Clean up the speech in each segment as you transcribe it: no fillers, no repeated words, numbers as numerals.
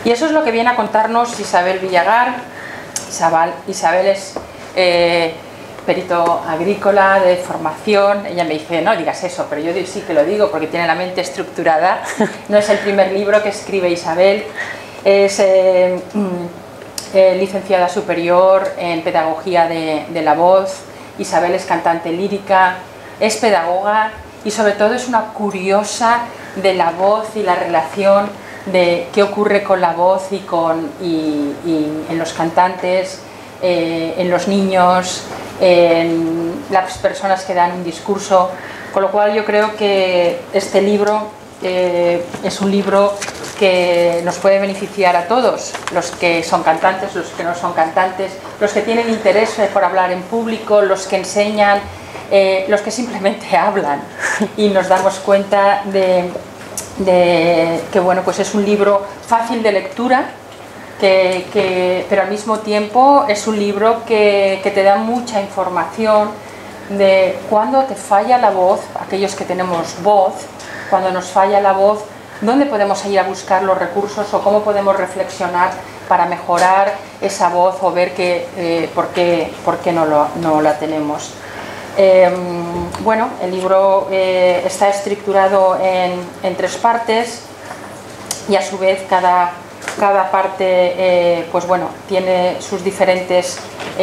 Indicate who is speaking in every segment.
Speaker 1: Y eso es lo que viene a contarnos Isabel Villagar. Isabel es perito agrícola de formación. Ella me dice, no digas eso, pero yo sí que lo digo porque tiene la mente estructurada. No es el primer libro que escribe Isabel. Es licenciada superior en pedagogía de la voz. Isabel es cantante lírica, es pedagoga y sobre todo es una curiosa de la voz y la relación de qué ocurre con la voz y en los cantantes, en los niños, en las personas que dan un discurso, con lo cual yo creo que este libro es un libro que nos puede beneficiar a todos, los que son cantantes, los que no son cantantes, los que tienen interés por hablar en público, los que enseñan, los que simplemente hablan, y nos damos cuenta de que bueno, pues es un libro fácil de lectura, pero al mismo tiempo es un libro que te da mucha información de cuando te falla la voz, aquellos que tenemos voz, cuando nos falla la voz, dónde podemos ir a buscar los recursos o cómo podemos reflexionar para mejorar esa voz o ver por qué no la tenemos. Bueno, el libro está estructurado en 3 partes y a su vez cada parte pues bueno, tiene sus diferentes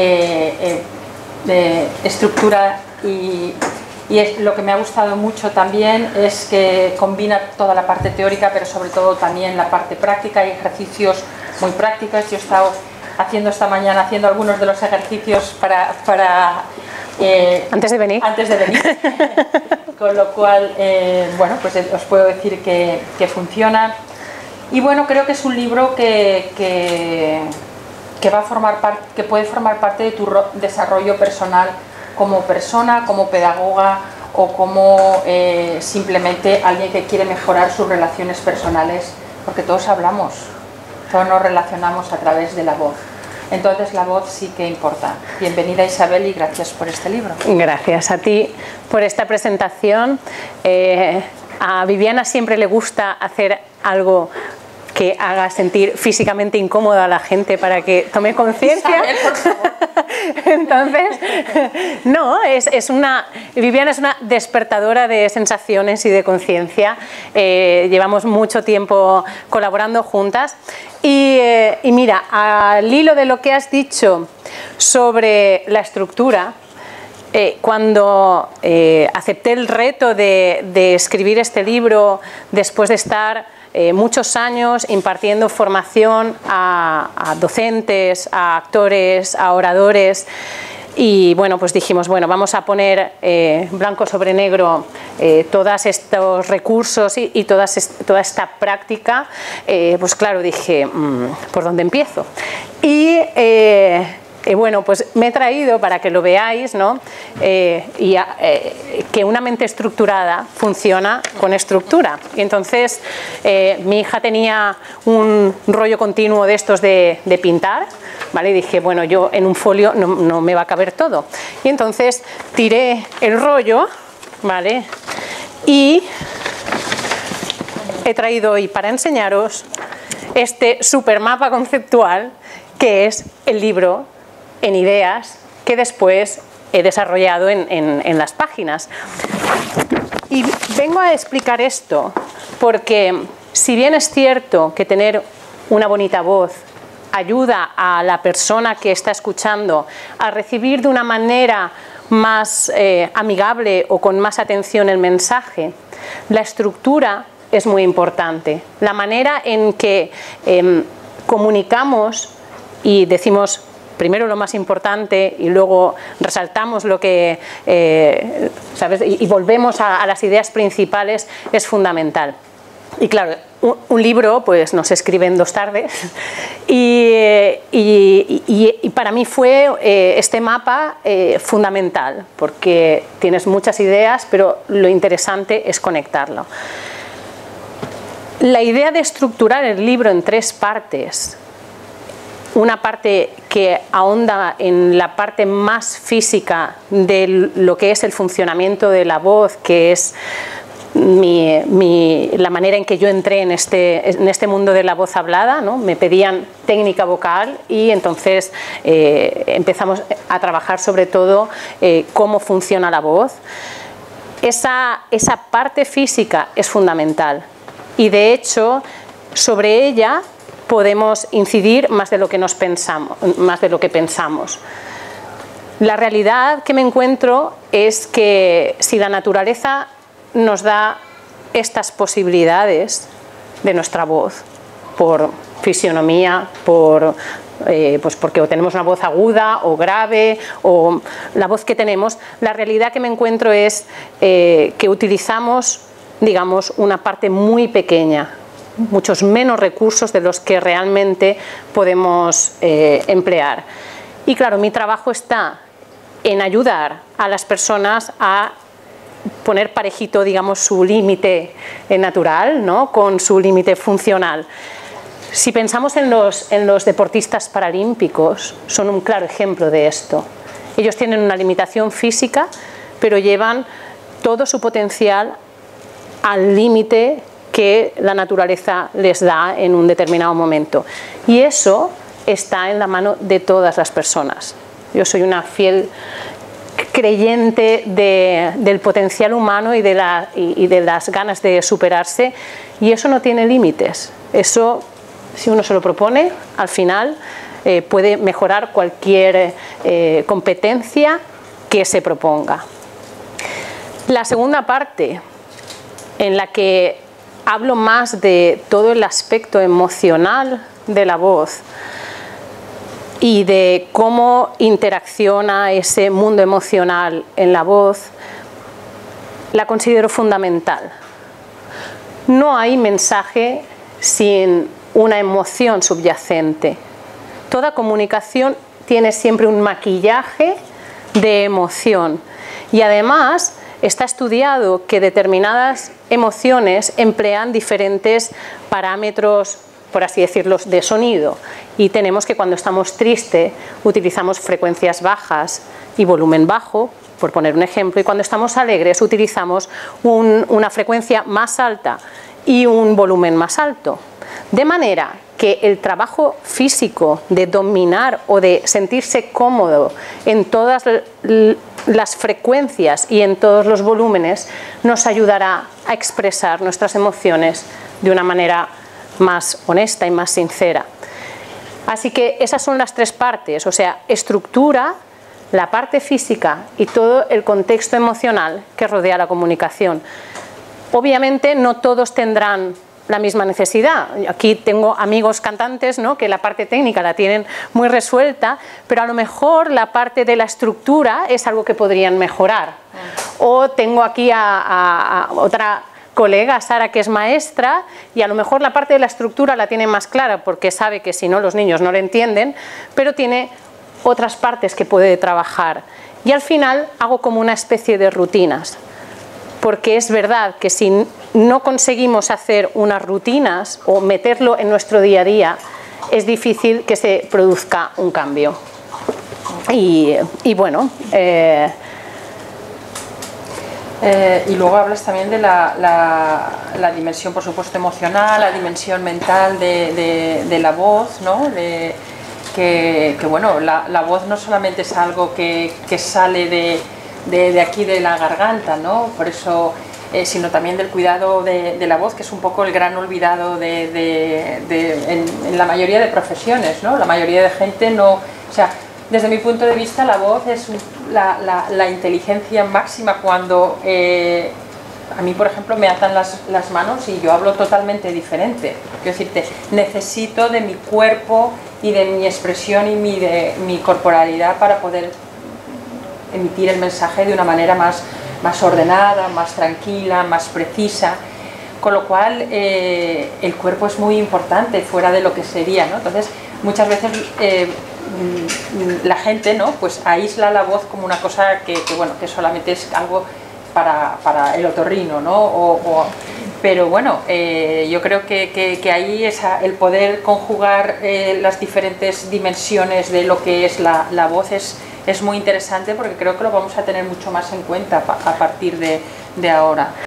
Speaker 1: estructura y lo que me ha gustado mucho también es que combina toda la parte teórica, pero sobre todo también la parte práctica. Hay ejercicios muy prácticos. Yo he estado haciendo esta mañana algunos de los ejercicios para
Speaker 2: antes de venir.
Speaker 1: Con lo cual, bueno, pues os puedo decir que funciona. Y bueno, creo que es un libro que va a formar parte, que puede formar parte de tu desarrollo personal como persona, como pedagoga o como simplemente alguien que quiere mejorar sus relaciones personales, porque todos hablamos, todos nos relacionamos a través de la voz. Entonces la voz sí que importa. Bienvenida Isabel y gracias por este libro.
Speaker 2: Gracias a ti por esta presentación. A Viviana siempre le gusta hacer algo que haga sentir físicamente incómoda a la gente para que tome conciencia. Entonces, no, Viviana es una despertadora de sensaciones y de conciencia. Llevamos mucho tiempo colaborando juntas y mira, al hilo de lo que has dicho sobre la estructura, cuando acepté el reto de escribir este libro después de estar muchos años impartiendo formación a docentes, a actores, a oradores, y bueno, pues dijimos, bueno, vamos a poner blanco sobre negro todos estos recursos y toda esta práctica. Pues claro, dije, ¿por dónde empiezo? Y bueno, pues me he traído para que lo veáis, ¿no? Que una mente estructurada funciona con estructura. Y entonces mi hija tenía un rollo continuo de estos de pintar, ¿vale? Y dije, bueno, yo en un folio no me va a caber todo. Y entonces tiré el rollo, ¿vale? Y he traído hoy para enseñaros este supermapa conceptual que es el libro en ideas que después he desarrollado en las páginas. Y vengo a explicar esto porque si bien es cierto que tener una bonita voz ayuda a la persona que está escuchando a recibir de una manera más amigable o con más atención el mensaje, la estructura es muy importante. La manera en que comunicamos y decimos primero lo más importante y luego resaltamos lo que, ¿sabes? Y volvemos a las ideas principales es fundamental. Y claro, un libro pues no se escribe en 2 tardes y para mí fue este mapa fundamental porque tienes muchas ideas, pero lo interesante es conectarlo. La idea de estructurar el libro en 3 partes, una parte que ahonda en la parte más física de lo que es el funcionamiento de la voz, que es la manera en que yo entré en este mundo de la voz hablada, ¿no? Me pedían técnica vocal y entonces empezamos a trabajar sobre todo cómo funciona la voz. Esa parte física es fundamental y de hecho sobre ella podemos incidir más de lo que pensamos. La realidad que me encuentro es que si la naturaleza nos da estas posibilidades de nuestra voz, por fisionomía, pues porque tenemos una voz aguda o grave, o la voz que tenemos, la realidad que me encuentro es que utilizamos, digamos, una parte muy pequeña, muchos menos recursos de los que realmente podemos emplear. Y claro, mi trabajo está en ayudar a las personas a poner parejito, digamos, su límite natural, ¿no?, con su límite funcional. Si pensamos en los deportistas paralímpicos, son un claro ejemplo de esto. Ellos tienen una limitación física, pero llevan todo su potencial al límite que la naturaleza les da en un determinado momento. Y eso está en la mano de todas las personas. Yo soy una fiel creyente del potencial humano y de las ganas de superarse, y eso no tiene límites. Eso, si uno se lo propone, al final puede mejorar cualquier competencia que se proponga. La segunda parte, en la que hablo más de todo el aspecto emocional de la voz y de cómo interacciona ese mundo emocional en la voz, la considero fundamental. No hay mensaje sin una emoción subyacente. Toda comunicación tiene siempre un maquillaje de emoción y además está estudiado que determinadas emociones emplean diferentes parámetros, por así decirlo, de sonido, y tenemos que cuando estamos tristes utilizamos frecuencias bajas y volumen bajo, por poner un ejemplo, y cuando estamos alegres utilizamos una frecuencia más alta y un volumen más alto. De manera que el trabajo físico de dominar o de sentirse cómodo en todas las frecuencias y en todos los volúmenes nos ayudará a expresar nuestras emociones de una manera más honesta y más sincera. Así que esas son las tres partes, o sea, estructura, la parte física y todo el contexto emocional que rodea la comunicación. Obviamente no todos tendrán la misma necesidad. Aquí tengo amigos cantantes, ¿no?, que la parte técnica la tienen muy resuelta, pero a lo mejor la parte de la estructura es algo que podrían mejorar. O tengo aquí a otra colega, Sara, que es maestra, y a lo mejor la parte de la estructura la tiene más clara porque sabe que si no los niños no le entienden, pero tiene otras partes que puede trabajar. Y al final hago como una especie de rutinas, porque es verdad que si no conseguimos hacer unas rutinas o meterlo en nuestro día a día, es difícil que se produzca un cambio. Y bueno,
Speaker 1: y luego hablas también de la dimensión, por supuesto, emocional, la dimensión mental de la voz, ¿no? Que bueno, la voz no solamente es algo que sale de aquí de la garganta, ¿no? Por eso, sino también del cuidado de la voz, que es un poco el gran olvidado en la mayoría de profesiones, ¿no? La mayoría de gente no, o sea, desde mi punto de vista la voz es la inteligencia máxima. Cuando a mí, por ejemplo, me atan las manos y yo hablo totalmente diferente. Quiero decirte, necesito de mi cuerpo y de mi expresión y de mi corporalidad para poder emitir el mensaje de una manera más ordenada, más tranquila, más precisa, con lo cual el cuerpo es muy importante fuera de lo que sería, ¿no? Entonces muchas veces la gente, ¿no?, pues aísla la voz como una cosa que bueno, que solamente es algo para el otorrino, ¿no? Pero bueno, yo creo que ahí el poder conjugar las diferentes dimensiones de lo que es la voz es muy interesante, porque creo que lo vamos a tener mucho más en cuenta a partir de ahora.